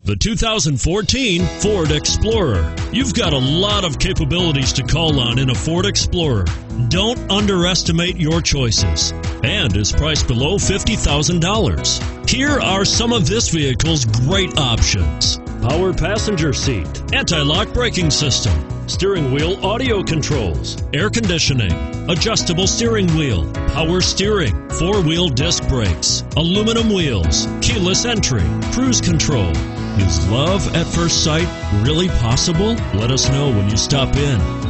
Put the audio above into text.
The 2014 Ford Explorer. You've got a lot of capabilities to call on in a Ford Explorer. Don't underestimate your choices, and is priced below $50,000. Here are some of this vehicle's great options: power passenger seat, anti-lock braking system, steering wheel audio controls, air conditioning, adjustable steering wheel, power steering, four-wheel disc brakes, aluminum wheels, keyless entry, cruise control. Is love at first sight really possible? Let us know when you stop in.